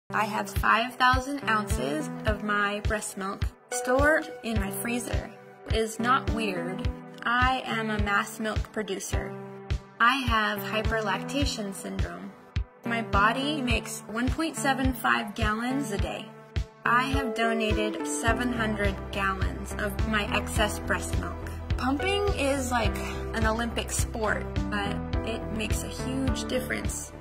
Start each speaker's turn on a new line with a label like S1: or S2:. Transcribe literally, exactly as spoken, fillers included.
S1: I have five thousand ounces of my breast milk stored in my freezer. It is not weird. I am a mass milk producer. I have hyperlactation syndrome. My body makes one point seven five gallons a day. I have donated seven hundred gallons of my excess breast milk. Pumping is like an Olympic sport, but it makes a huge difference